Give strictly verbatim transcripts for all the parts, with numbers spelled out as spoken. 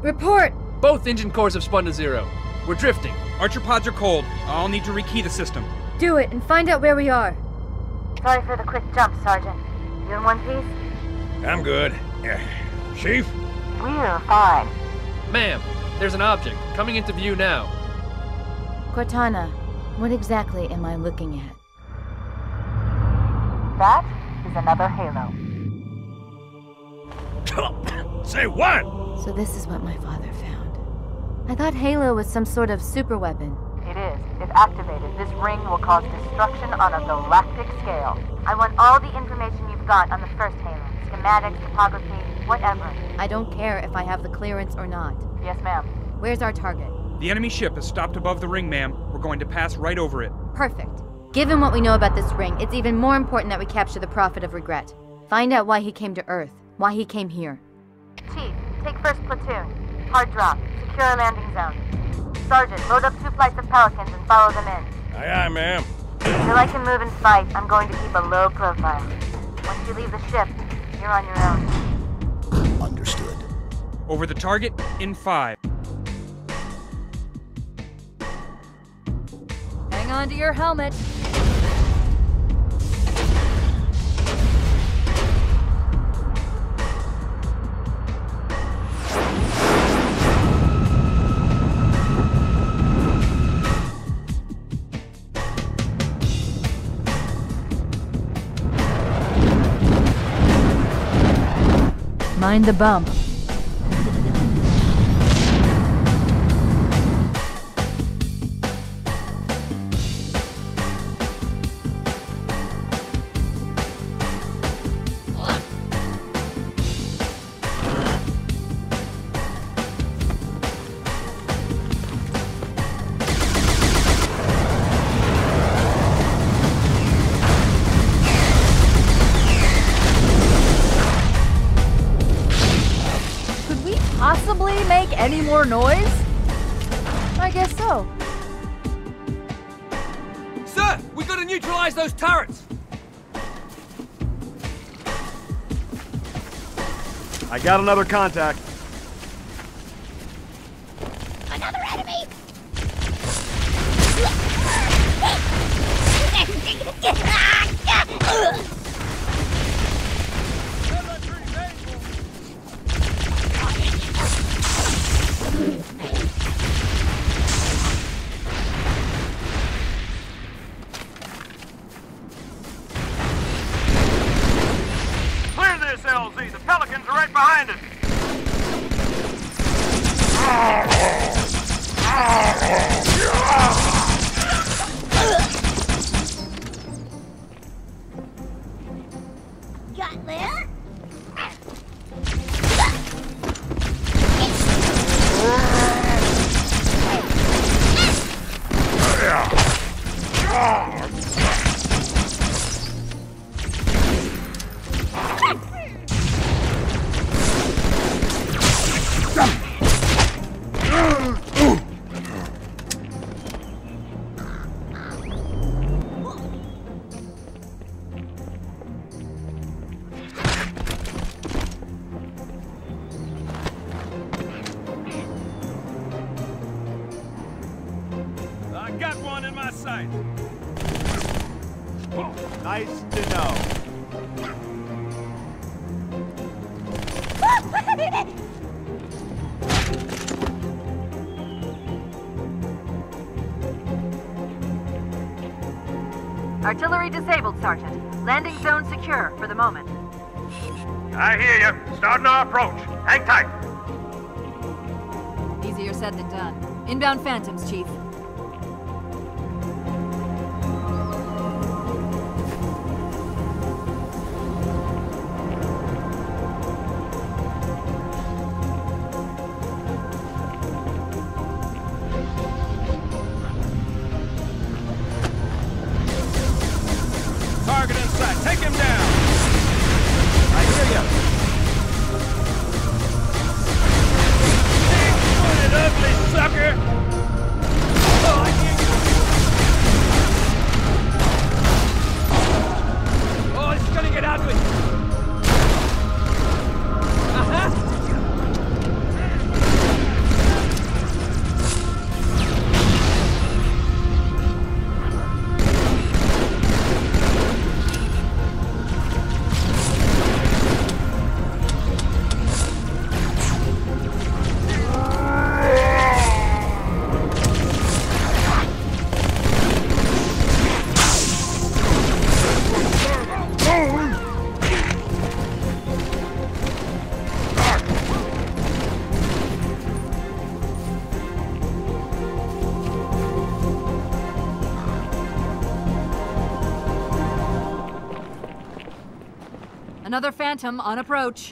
Report! Both engine cores have spun to zero. We're drifting. Archer pods are cold. I'll need to rekey the system. Do it and find out where we are. Sorry for the quick jump, Sergeant. You in one piece? I'm good. Uh, Chief? We're fine. Ma'am, there's an object coming into view now. Cortana, what exactly am I looking at? That is another Halo. Say what? So this is what my father found. I thought Halo was some sort of super weapon. It is. If activated, this ring will cause destruction on a galactic scale. I want all the information you've got on the first Halo. Schematics, topography, whatever. I don't care if I have the clearance or not. Yes, ma'am. Where's our target? The enemy ship has stopped above the ring, ma'am. We're going to pass right over it. Perfect. Given what we know about this ring, it's even more important that we capture the Prophet of Regret. Find out why he came to Earth, why he came here. Chief, take first platoon. Hard drop. Secure our landing zone. Sergeant, load up two flights of Pelicans and follow them in. Aye, aye, ma'am. Until I can move and fight, I'm going to keep a low profile. Once you leave the ship, you're on your own. Understood. Over the target in five. Hang on to your helmet. Mind the bump. Possibly make any more noise? I guess so. Sir, we gotta neutralize those turrets! I got another contact. Another enemy! Clear this, L Z. The Pelicans are right behind us. Got there? I got one in my sight. Nice to know. Artillery disabled, Sergeant. Landing zone secure for the moment. I hear you. Starting our approach. Hang tight. Easier said than done. Inbound Phantoms, Chief. Target in sight. Take him down. I hear you. Big-footed, ugly sucker. Oh, I hear you. Oh, it's gonna get ugly. Uh-huh. Another Phantom on approach.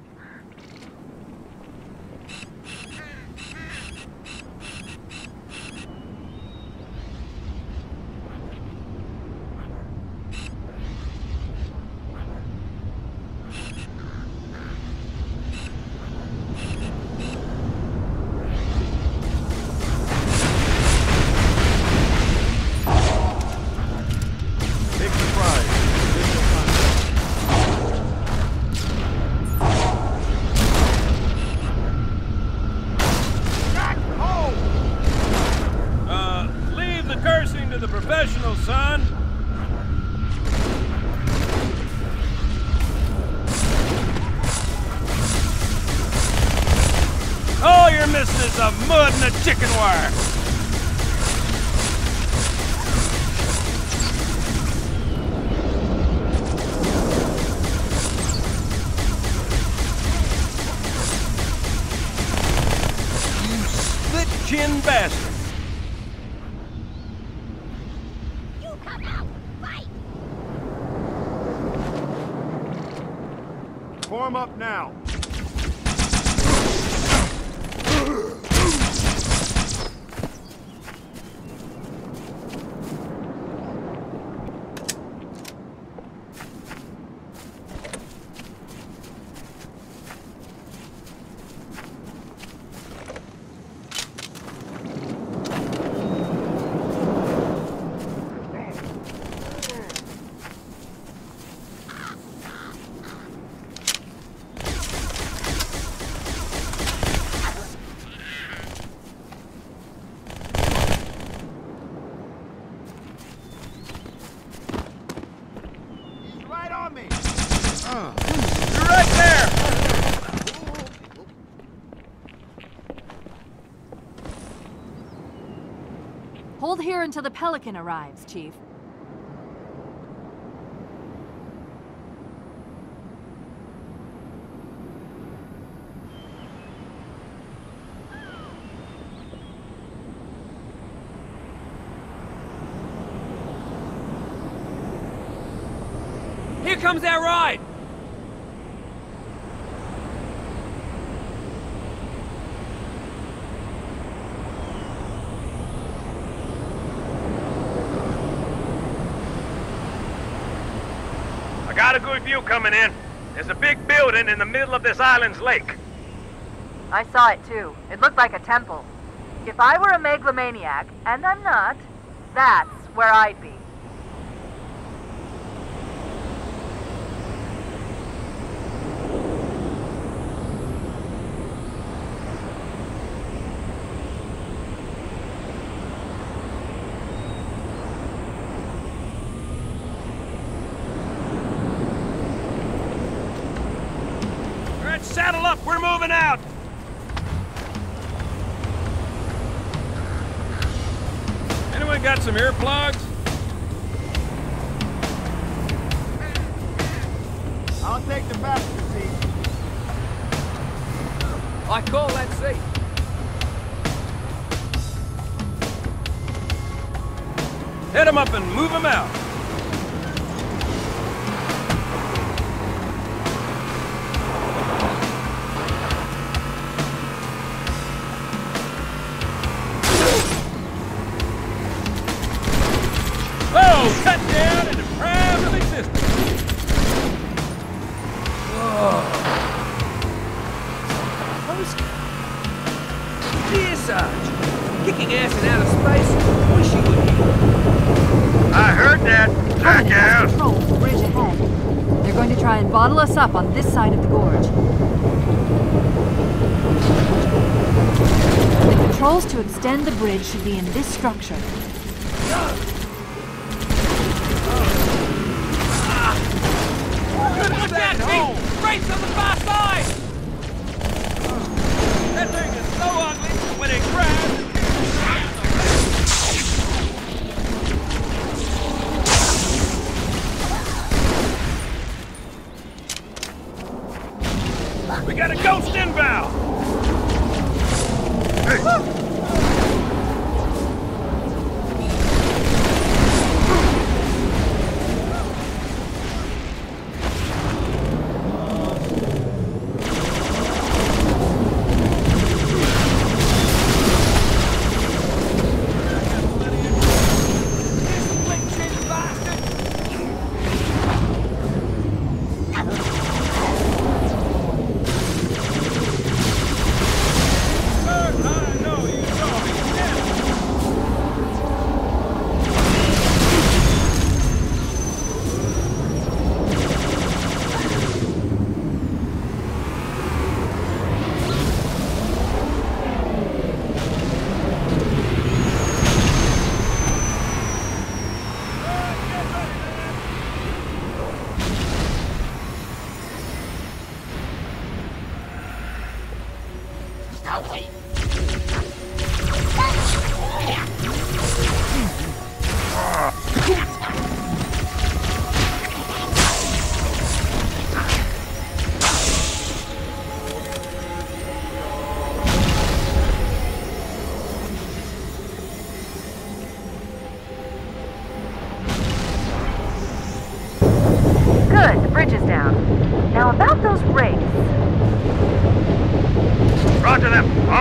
Son. All you're missing is a mud and a chicken wire. You split-chin bastard. Form up now. Hold here until the Pelican arrives, Chief. Here comes our ride! Got a good view coming in. There's a big building in the middle of this island's lake. I saw it too. It looked like a temple. If I were a megalomaniac, and I'm not, that's where I'd be. Saddle up, we're moving out! Anyone got some earplugs? I'll take the passenger seat. I call that seat. Head them up and move them out. Cut down and deprived of existence. Whoa. Who's... Dear Sarge, kicking ass in outer space? Wish you would hear. I heard that. Covenant has control of the bridge ahead. They're going to try and bottle us up on this side of the gorge. The controls to extend the bridge should be in this structure. Watch out, Chief! Race on the far side! That thing is so ugly when it crashes. We got a ghost inbound! Hey!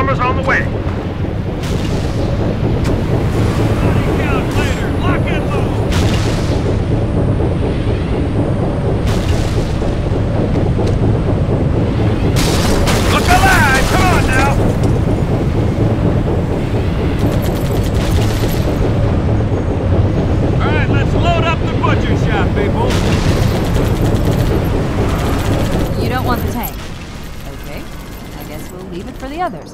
Transformers on the way. Body count later. Lock and load. Look alive! Come on now! All right, let's load up the butcher shop, people. You don't want the tank. Okay, I guess we'll leave it for the others.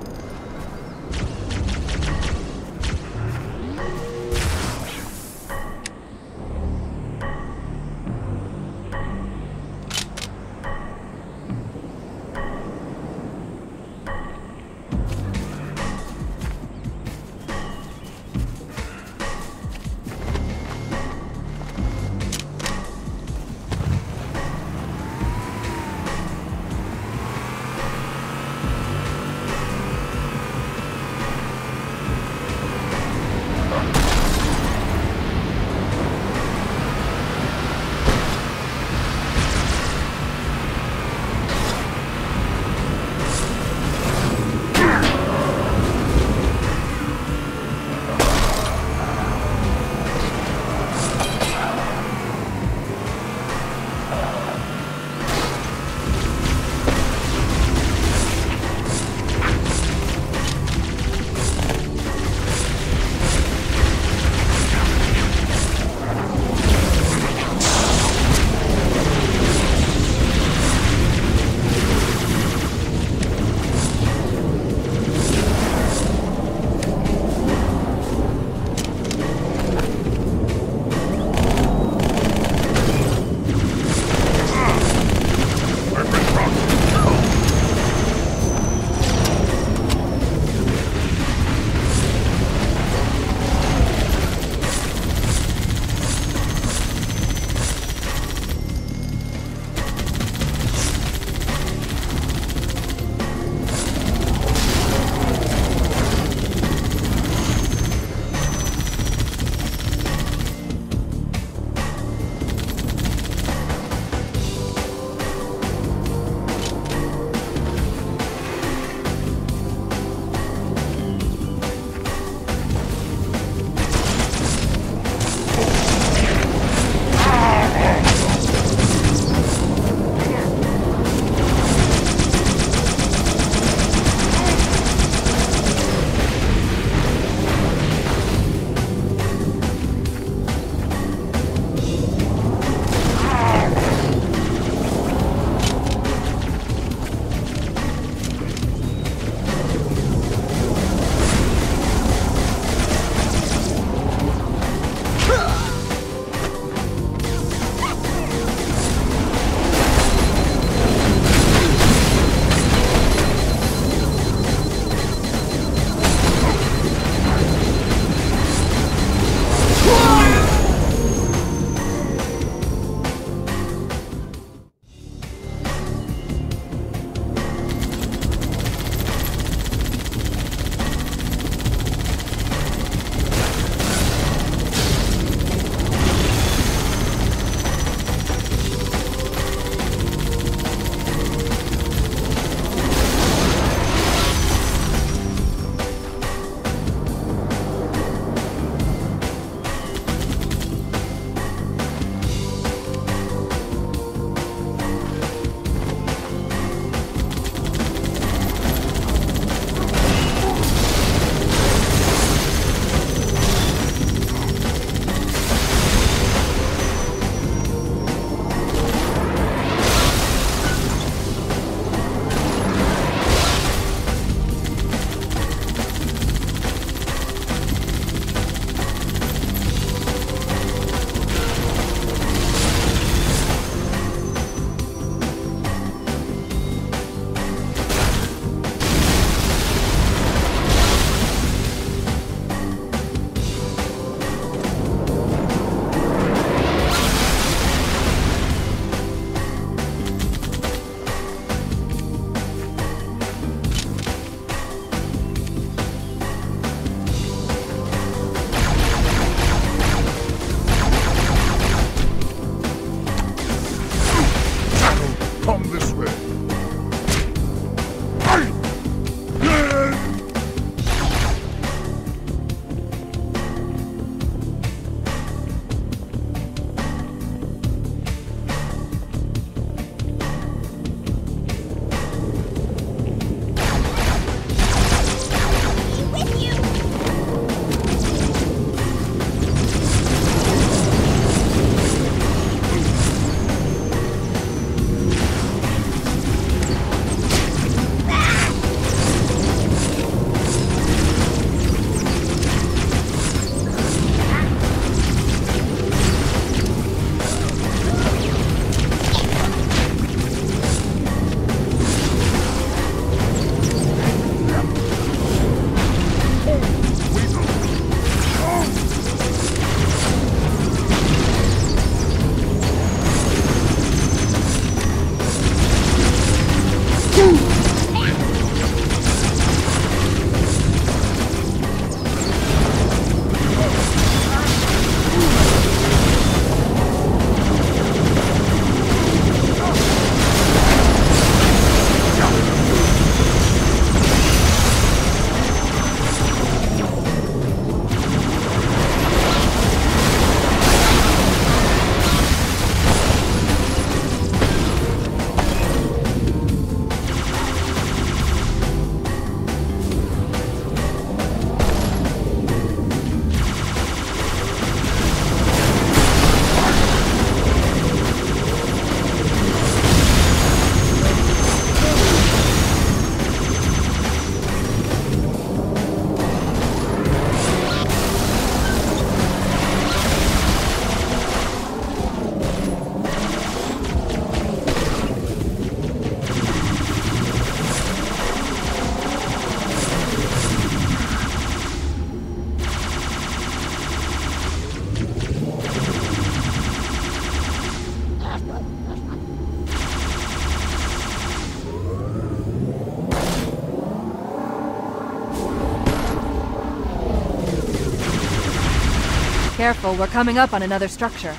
Careful, we're coming up on another structure.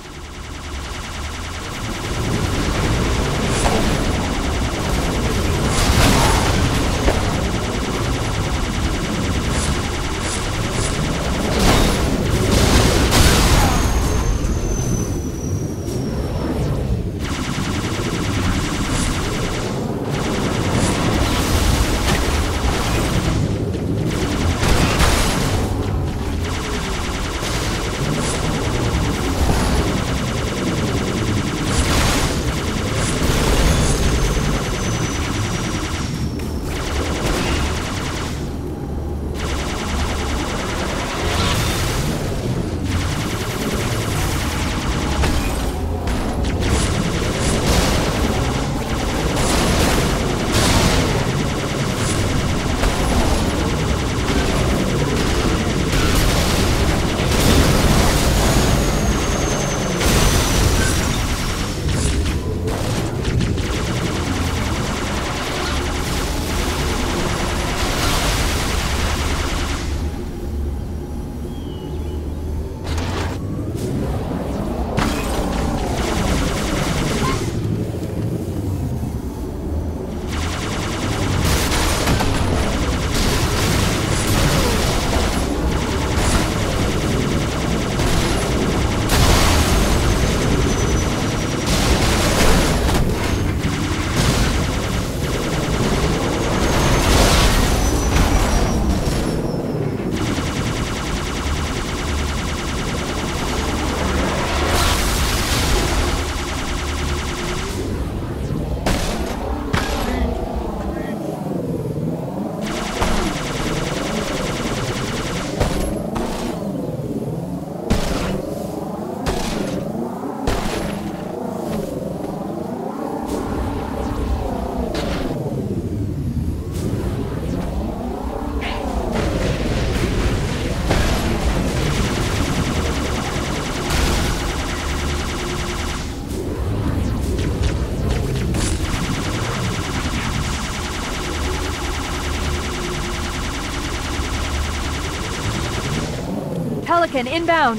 Pelican inbound.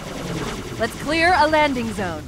Let's clear a landing zone.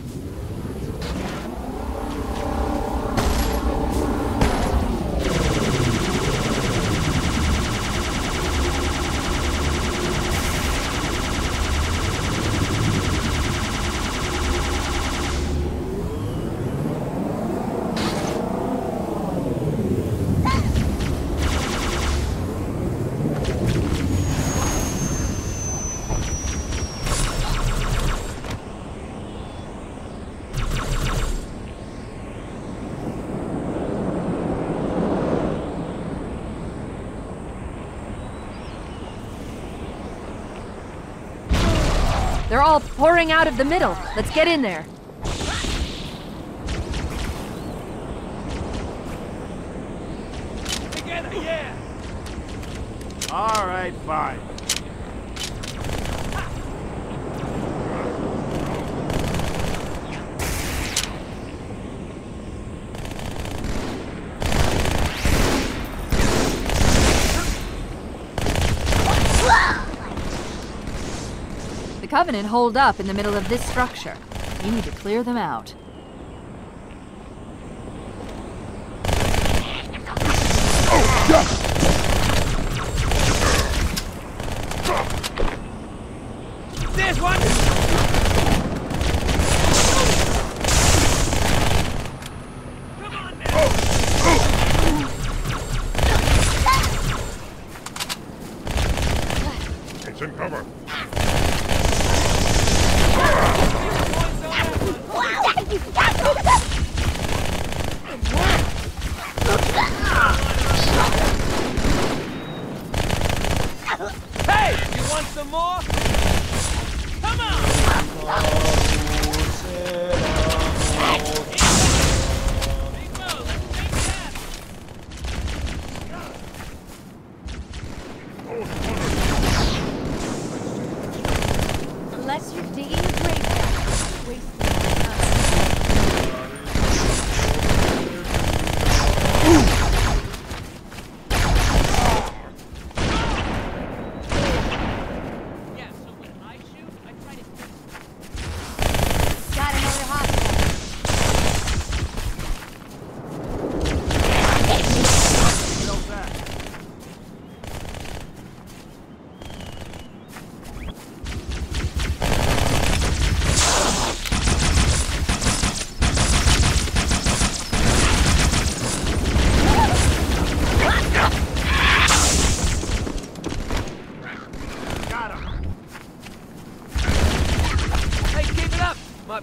They're all pouring out of the middle. Let's get in there. Together, yeah! All right, fine. The Covenant holed up in the middle of this structure. You need to clear them out. There's one! Come on now! It's in cover. Hey! You want some more? Come on!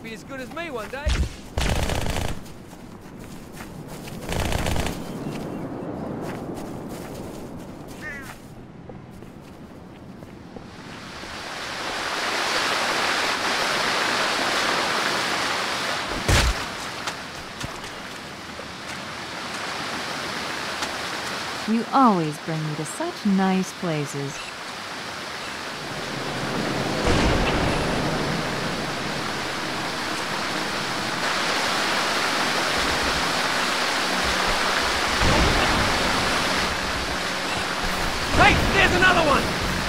be as good as me one day. You always bring me to such nice places. Hey, there's another one!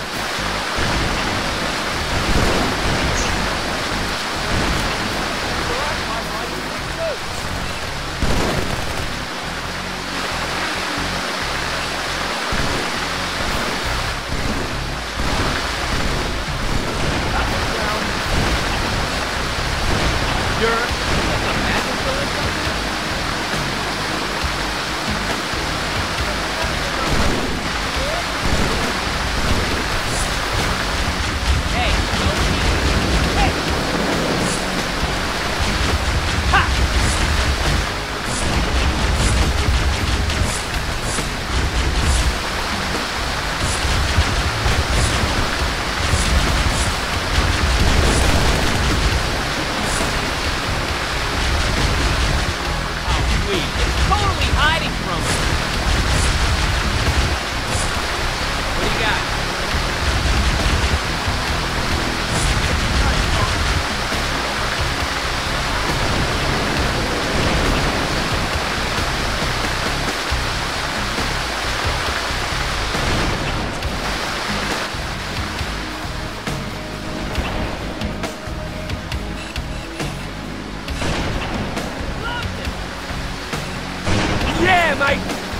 Yeah, mate!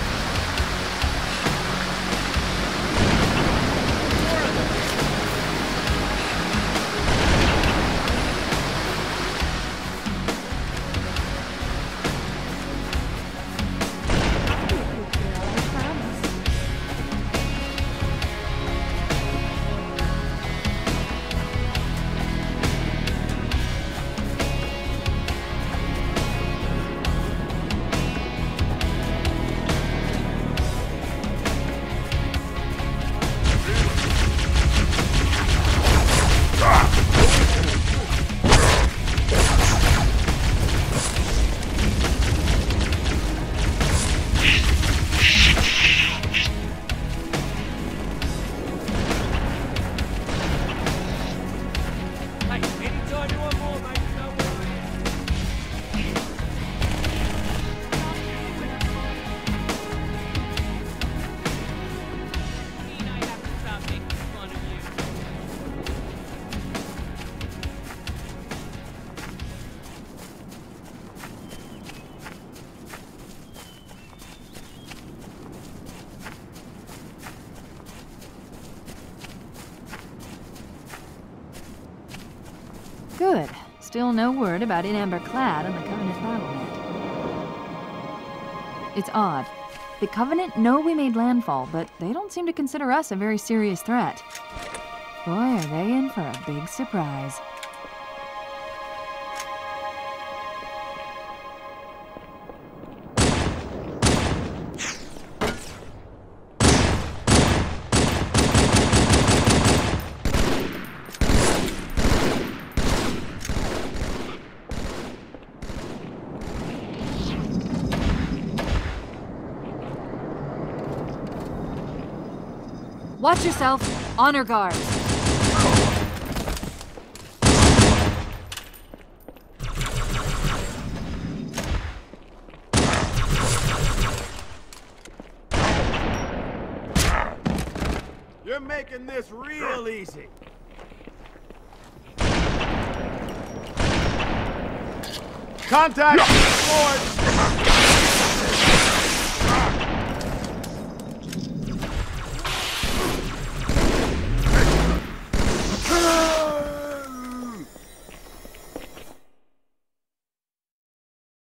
Good. Still no word about In Amber Clad on the Covenant battle net. It's odd. The Covenant know we made landfall, but they don't seem to consider us a very serious threat. Boy, are they in for a big surprise. Watch yourself. Honor guard. You're making this real easy. Contact! Forward!